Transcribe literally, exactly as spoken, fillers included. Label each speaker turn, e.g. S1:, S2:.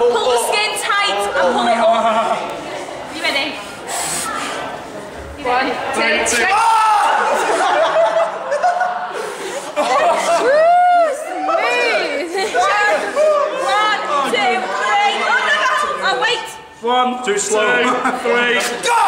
S1: pull, pull the skin tight and pull it up. You ready? You ready?
S2: One, two, three.
S1: Oh! One, two, three. Oh, no, no. Oh, wait.
S2: One, too slow. Two, three. Go!